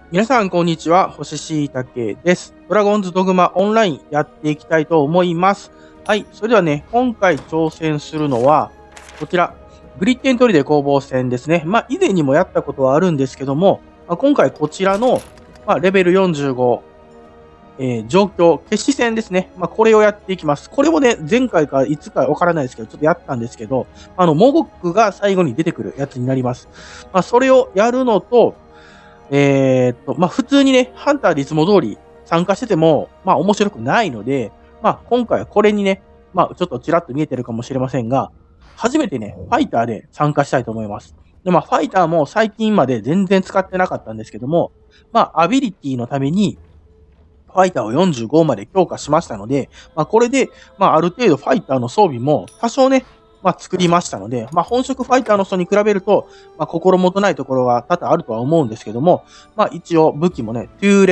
皆さん、こんにちは。星しいたけです。ドラゴンズドグマオンラインやっていきたいと思います。はい。それではね、今回挑戦するのは、こちら、グリッテントリで攻防戦ですね。以前にもやったことはあるんですけども、今回こちらの、レベル45、状況、決死戦ですね。これをやっていきます。これもね、前回かいつかわからないですけど、ちょっとやったんですけど、モゴックが最後に出てくるやつになります。それをやるのと、普通にね、ハンターでいつも通り参加してても、面白くないので、今回はこれにね、ちょっとちらっと見えてるかもしれませんが、初めてね、ファイターで参加したいと思います。で、ファイターも最近まで全然使ってなかったんですけども、アビリティのために、ファイターを45まで強化しましたので、これで、ある程度ファイターの装備も多少ね、作りましたので、本職ファイターの人に比べると、心もとないところが多々あるとは思うんですけども、一応武器もね、トゥ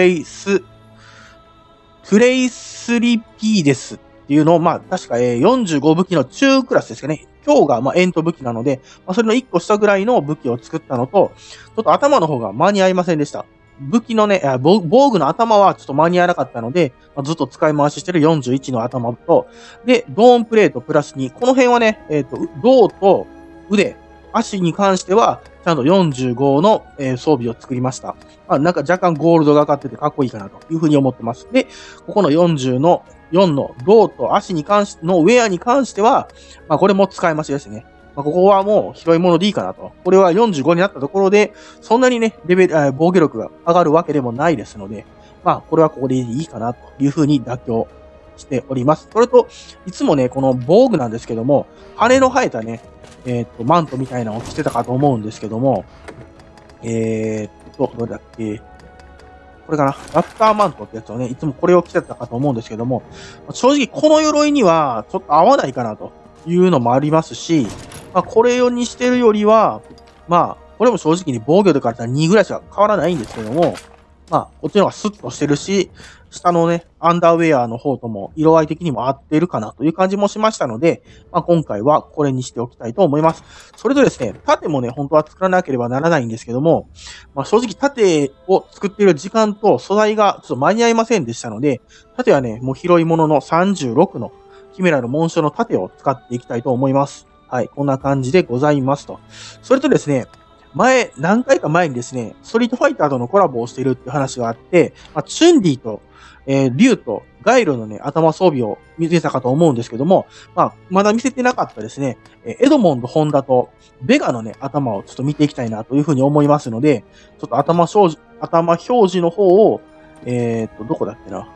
レイスリピーデスっていうのを、確か45武器の中クラスですかね。今日がエント武器なので、それの1個下ぐらいの武器を作ったのと、ちょっと頭の方が間に合いませんでした。武器のね、防具の頭はちょっと間に合わなかったので、ずっと使い回ししてる41の頭と、で、ドーンプレートプラス2。この辺はね、胴と腕、足に関しては、ちゃんと45の、装備を作りました。なんか若干ゴールドがかかっててかっこいいかなというふうに思ってます。で、ここの40の4の胴と足に関し、のウェアに関しては、これも使い回しですね。ここはもう広いものでいいかなと。これは45になったところで、そんなにね、防御力が上がるわけでもないですので、これはここでいいかなというふうに妥協しております。それと、いつもね、この防具なんですけども、羽の生えたね、マントみたいなのを着てたかと思うんですけども、どれだっけ、これかな、ラプターマントってやつをね、いつもこれを着てたかと思うんですけども、正直この鎧にはちょっと合わないかなというのもありますし、これ用にしてるよりは、これも正直に防御とかだったら2ぐらいしか変わらないんですけども、こっちの方がスッとしてるし、下のね、アンダーウェアの方とも色合い的にも合ってるかなという感じもしましたので、今回はこれにしておきたいと思います。それとですね、盾もね、本当は作らなければならないんですけども、正直盾を作っている時間と素材がちょっと間に合いませんでしたので、盾はね、もう広いものの36のキメラル紋章の盾を使っていきたいと思います。はい、こんな感じでございますと。それとですね、何回か前にですね、ストリートファイターとのコラボをしているって話があって、チュンリーと、リュウとガイルのね、頭装備を見せたかと思うんですけども、まだ見せてなかったですね、エドモンド・ホンダとベガのね、頭をちょっと見ていきたいなというふうに思いますので、ちょっと頭表示の方を、どこだっけな。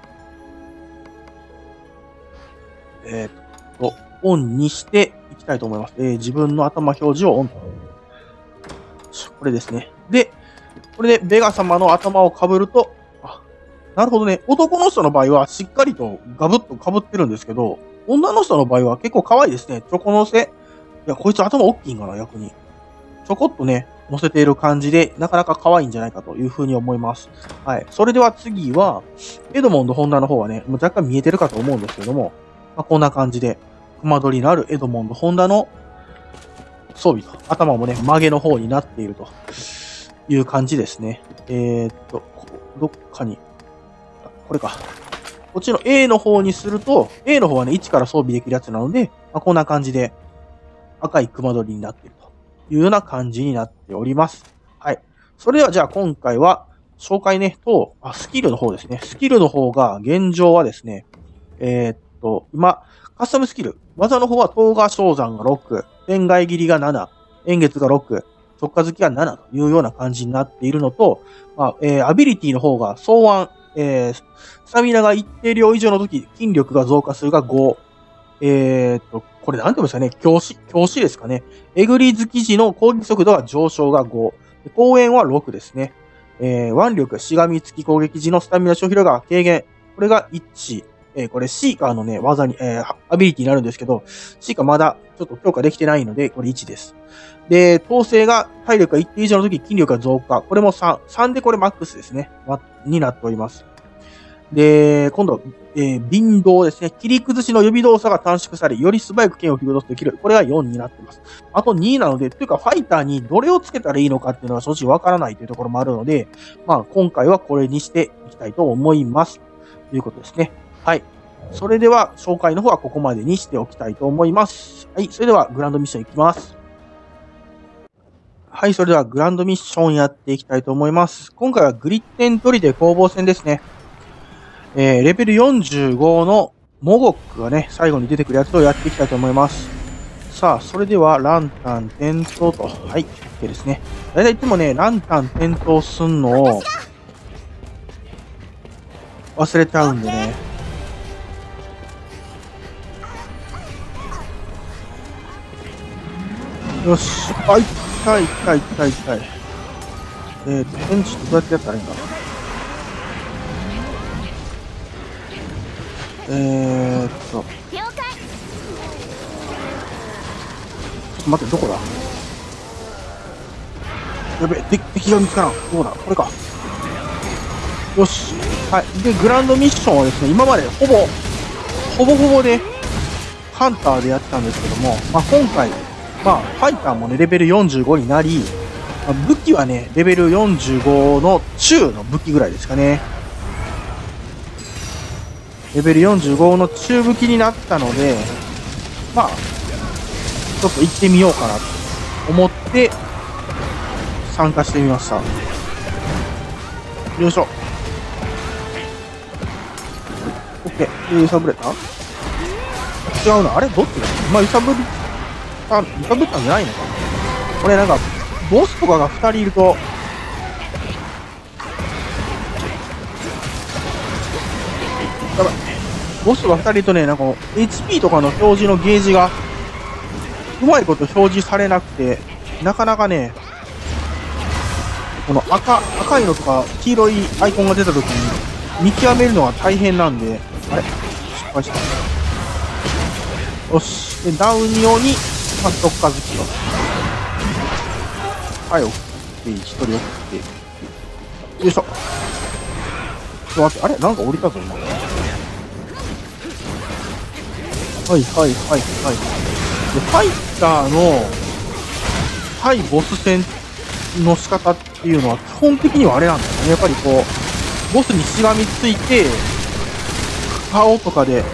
オンにしていきたいと思います。自分の頭表示をオンと。これですね。で、これでベガ様の頭を被ると、なるほどね。男の人の場合はしっかりとガブッと被ってるんですけど、女の人の場合は結構可愛いですね。チョコ乗せ。いや、こいつ頭大きいんかな、逆に。ちょこっとね、乗せている感じで、なかなか可愛いんじゃないかというふうに思います。はい。それでは次は、エドモンド・ホンダの方はね、もう若干見えてるかと思うんですけども、こんな感じで、熊取りのあるエドモンド・ホンダの装備と、頭もね、曲げの方になっているという感じですね。どっかに、これか。こっちの A の方にすると、A の方はね、1から装備できるやつなので、こんな感じで赤い熊取りになっているというような感じになっております。はい。それではじゃあ今回は、紹介ね、スキルの方ですね。スキルの方が現状はですね、今、カスタムスキル。技の方は、東賀昇山が6、天外切りが7、円月が6、直下付きが7というような感じになっているのと、アビリティの方が、双腕、スタミナが一定量以上の時、筋力が増加するが5。これなんて言うんですかね、強視ですかね。えぐり付き時の攻撃速度が上昇が5。公演は6ですね。腕力、しがみ付き攻撃時のスタミナ消費量が軽減。これが1。これシーカーのね、技に、アビリティになるんですけど、シーカーまだちょっと強化できてないので、これ1です。で、統制が、体力が一定以上の時、筋力が増加。これも3。3でこれマックスですね。になっております。で、今度、 便動ですね。切り崩しの予備動作が短縮され、より素早く剣を振り落とすできる。これが4になっています。あと2なので、というかファイターにどれをつけたらいいのかっていうのは正直わからないというところもあるので、まあ今回はこれにしていきたいと思います。ということですね。はい。それでは紹介の方はここまでにしておきたいと思います。はい。それではグランドミッションいきます。はい。それではグランドミッションやっていきたいと思います。今回はグリッテン砦攻防戦ですね。レベル45のモゴックがね、最後に出てくるやつをやっていきたいと思います。さあ、それではランタン点灯と。はい。OK ですね。だいたいいつもね、ランタン点灯すんのを忘れちゃうんでね。よし。あ、痛い。返事どうやってやったらいいんだ。ちょっと待って、どこだ。やべ、敵が見つからん。どうだ、これか。よし。はい。で、グランドミッションはですね、今までほぼね、ハンターでやってたんですけども、まあ、今回、まあ、ファイターもね、レベル45になり、まあ、武器はね、レベル45の中の武器ぐらいですかね。レベル45の中武器になったので、まあ、ちょっと行ってみようかなと思って参加してみました。よいしょ。OK。揺さぶれた？違うな。あれどっちだ？今揺さぶったんじゃないのか。これなんか、ボスとかが2人いると、やばい。ボスが2人いるとね、なんか HP とかの表示のゲージがうまいこと表示されなくて、なかなかね、この赤いのとか黄色いアイコンが出た時に見極めるのが大変なんで、あれ失敗した。よし。で、ダウン用に、まあ、特化好きと。はい、1人送って。よいしょ。ちょっと待って、あれなんか降りたぞ、今。はい。で、ファイターの対ボス戦の仕方っていうのは基本的にはあれなんですよね。やっぱりこう、ボスにしがみついて、顔とかで、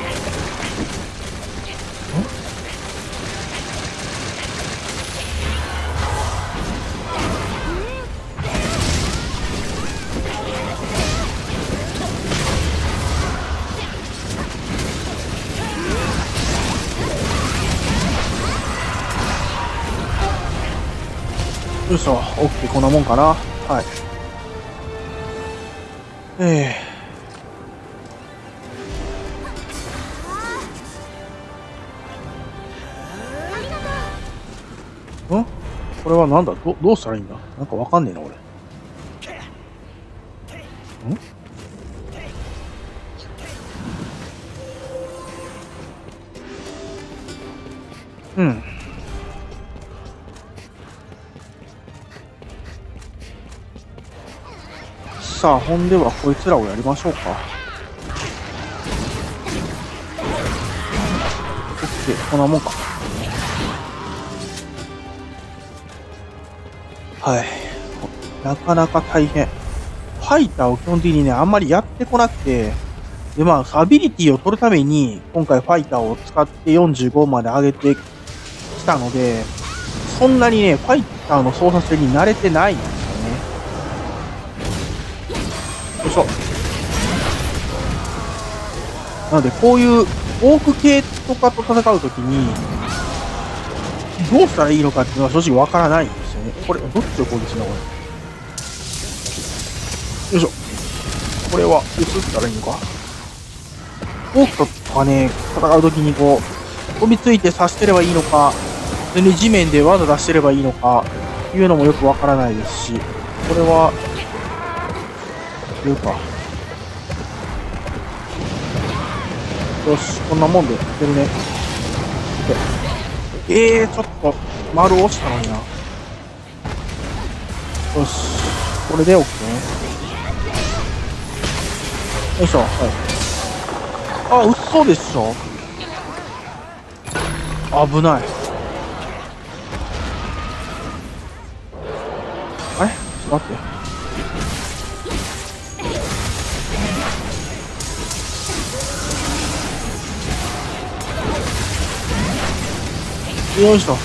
よいしょ、OK、こんなもんかな。はい。これはなんだ？どうしたらいいんだ？なんかわかんねえな、俺。うん。さあ、ほんではこいつらをやりましょうか。OK、こんなもんか。はい。なかなか大変。ファイターを基本的にね、あんまりやってこなくて、で、まあ、アビリティを取るために、今回ファイターを使って45まで上げてきたので、そんなにね、ファイターの操作性に慣れてないんですよね。よいしょ。なので、こういうオーク系とかと戦うときに、どうしたらいいのかっていうのは正直わからないんですよね。これ、どっちを攻撃しな、これ。よいしょ。これは、移ったらいいのか。オークとかね、戦うときにこう、飛びついて刺してればいいのか、普通に地面で技出してればいいのか、いうのもよくわからないですし、これは、いうか。よし、こんなもんでいけるね。ちょっと、丸押したのにな。よし、これで OK ね。よいしょ、はい。 あ、嘘でしょ。危ない。あれちょっと待って。よいしょ。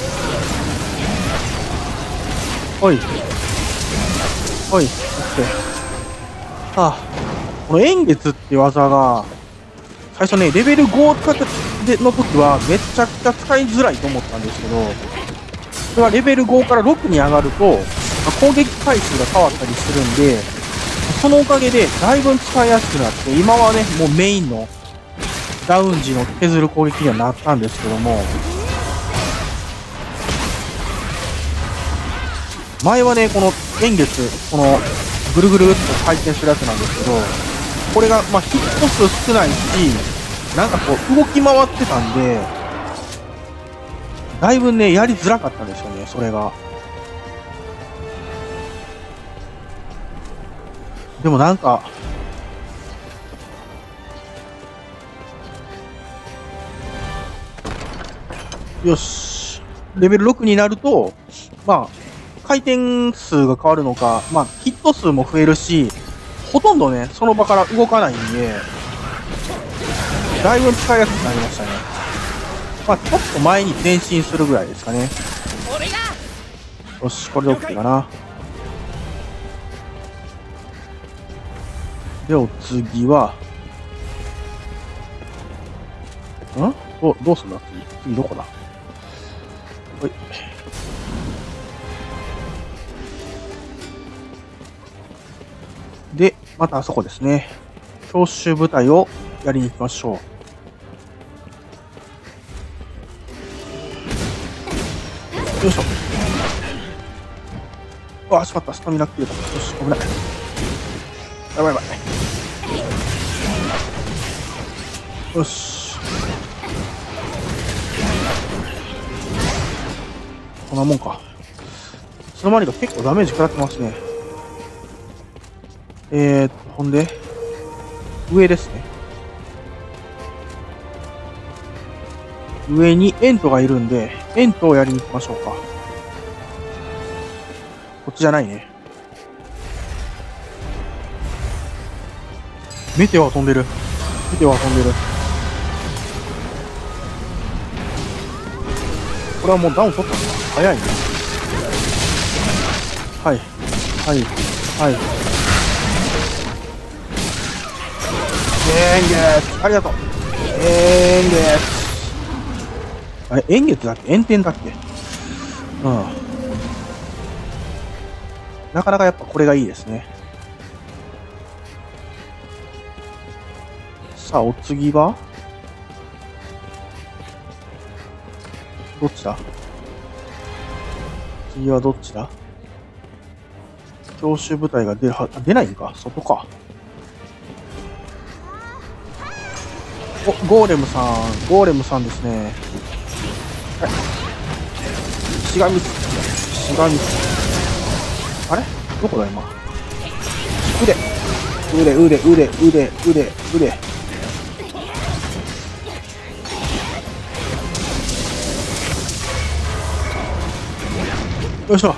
ほい。ほい。オッケー。はあ。この円月って技が、最初ね、レベル5の時はめちゃくちゃ使いづらいと思ったんですけど、それはレベル5から6に上がると、攻撃回数が変わったりするんで、そのおかげでだいぶ使いやすくなって、今はね、もうメインのダウン時の削る攻撃にはなったんですけども、前はね、この円月、このぐるぐるっと回転するやつなんですけど、これが、まあ、ヒット数少ないし、なんかこう、動き回ってたんで、だいぶね、やりづらかったんですよね、それが。でもなんか、よし。レベル6になると、まあ、回転数が変わるのか、まあ、ヒット数も増えるし、ほとんどね、その場から動かないんで、だいぶ使いやすくなりましたね。まあ、ちょっと前に前進するぐらいですかね。よし、これで OK かな。で、お次は、どうすんだ次どこだ。はい。で、またあそこですね。強襲部隊をやりに行きましょう。よいしょ。うわ、しまった。スタミナ切れた。よし、危ない。やばいやばい。よし。こんなもんか。いつの間にか結構ダメージ食らってますね。ほんで、上ですね。上にエントがいるんで、エントをやりに行きましょうか。こっちじゃないね。メテオは飛んでる。メテオは飛んでる。これはもうダウン取ったのか。早いね。はい。はい。はい。円月ありがとう。円月あれ、円月だっけ円天だっけうん。なかなかやっぱこれがいいですね。さあ、お次はどっちだ次はどっちだ強襲部隊が出ないんか外か。お、ゴーレムさんですね。はい。しがみあれどこだ今。腕。よいしょ。はい。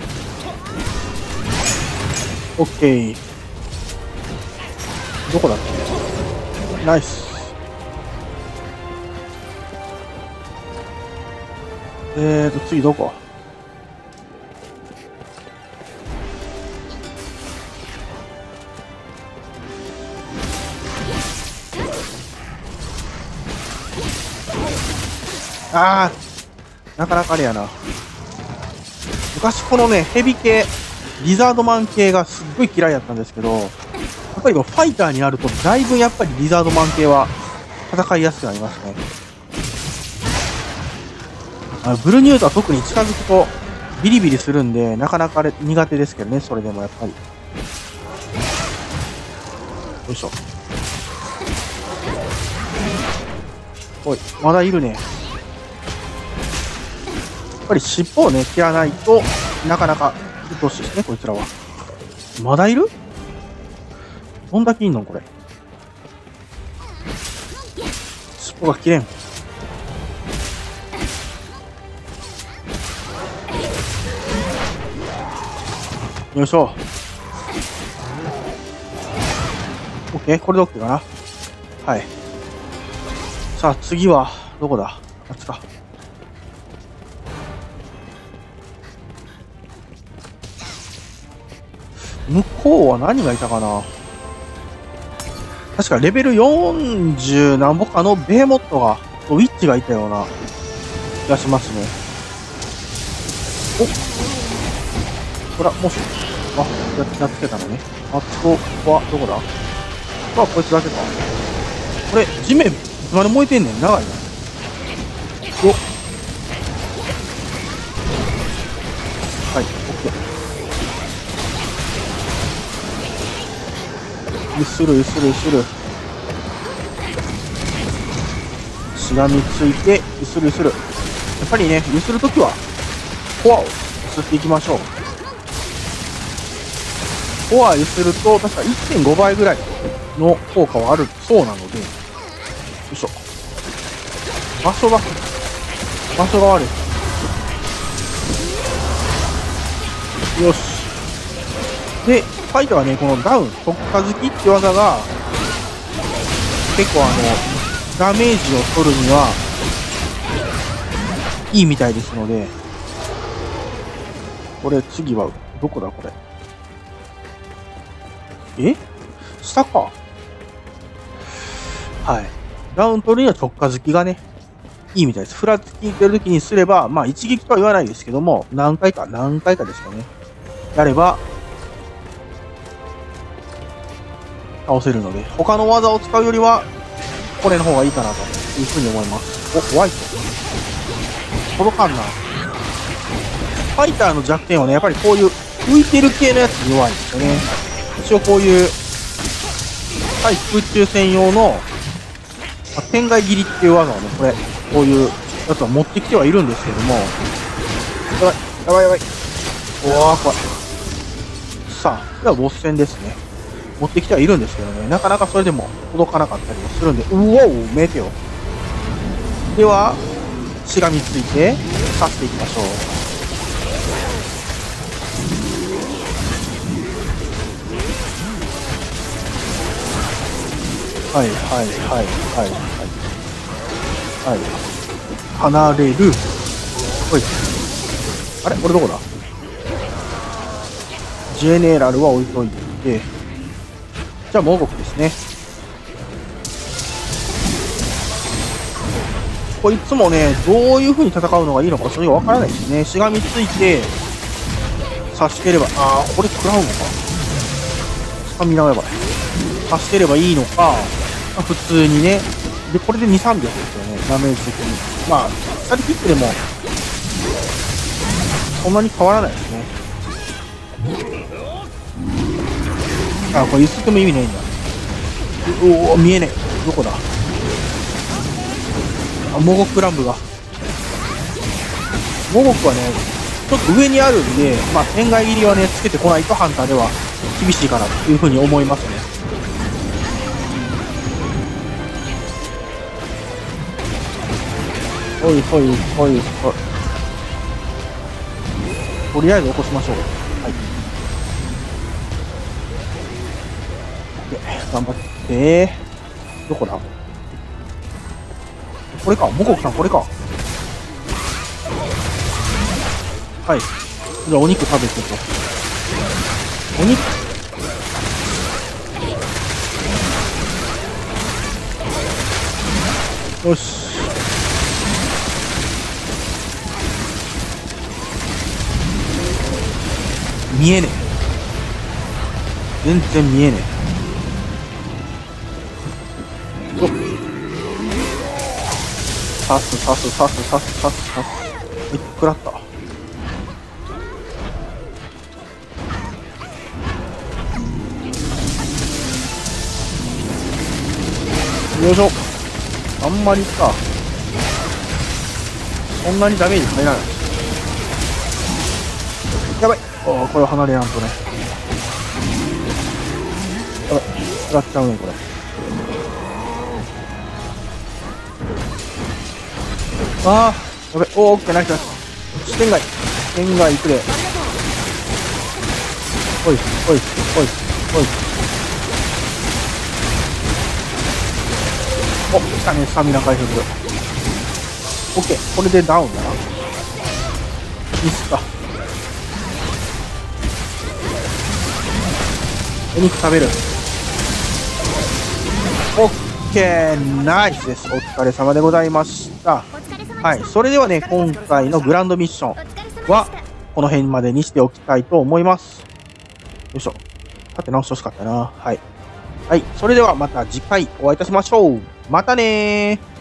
オッケー。どこだっけナイス。次どこあー、なかなかあれやな。昔このね、ヘビ系、リザードマン系がすっごい嫌いだったんですけど、やっぱりファイターになると、だいぶやっぱりリザードマン系は戦いやすくなりますね。ブルニュートは特に近づくとビリビリするんで、なかなかあれ苦手ですけどね、それでもやっぱり。よいしょ。おい、まだいるね。やっぱり尻尾をね、切らないとなかなか鬱陶しいですね、こいつらは。まだいるどんだけいんのこれ。 こが切れん。よいしょ。オッケー、これでオッケーかな。はい。さあ、次は、どこだ？あっちか。向こうは何がいたかな。確かレベル40何ぼかのベヘモットが、ウィッチがいたような気がしますね。お、ほら、もし、やっつけたのね。あそこは、どこだ？こいつだけか。これ、地面、いつまで燃えてんねん。長いな。お、はい、オッケー。ゆする。しがみついて、ゆする。やっぱりね、ゆするときは、コアをゆすっていきましょう。コアゆすると、確か 1.5 倍ぐらいの効果はあるそうなので、よいしょ。場所が悪い。よし。で、ファイトはね、このダウン、特化好きって技が、結構ダメージを取るには、いいみたいですので、これ次は、どこだこれ。下か。はい。ダウン取るには直下好きがね、いいみたいです。フラつきてる時にすれば、まあ一撃とは言わないですけども、何回かですよね。やれば、倒せるので、他の技を使うよりは、これの方がいいかなというふうに思います。お、ホワイト。届かんな。ファイターの弱点はね、やっぱりこういう浮いてる系のやつに弱いんですよね。一応こういう、対空中戦用の、天外切りっていう技をね、こういうやつは持ってきてはいるんですけども、やばい。おー、怖い。さあ、ではボス戦ですね。持ってきてはいるんですけどね、なかなかそれでも届かなかったりするんで、メテオ。では、しがみついて、刺していきましょう。はい。離れる。ほい。あれこれどこだ？ジェネラルは置いといて、じゃあ、モゴクですね。こいつもね、どういう風に戦うのがいいのか、それがわからないですね。しがみついて、刺してれば、これ食らうのか。スタミナはやばい。刺してればいいのか、普通にね。で、これで2、300ですよね、ダメージ的に。まあ、2人切ってでも、そんなに変わらないですね。これゆすっても意味ないんだ。見えねえ。どこだ？モゴクランブが。モゴクはね、ちょっと上にあるんで、まあ、天外切りはね、つけてこないとハンターでは厳しいかなというふうに思いますね。ほい。とりあえず起こしましょう。はい。頑張って。どこだ？これか。モコクさん、これか。はい。じゃあ、お肉食べてと。お肉。よし。見えねえ。全然見えねえ。刺す。食らった。よいしょ。あんまりか。そんなにダメージ入らない。やばい。これ離れやんとね。やばい。食らっちゃうね、これ。 あー、やべ、オッケー、ナイスナイス。視点外。視点外行くで。おい、おい、おい、おい。お、来たね、スタミナ回復。オッケー、これでダウンだな。ミスった。お肉食べる。オッケー、ナイスです。お疲れ様でございました。はい、それではね、今回のグランドミッションは、この辺までにしておきたいと思います。よいしょ。立て直してほしかったな。はい。はい、それではまた次回お会いいたしましょう。またねー。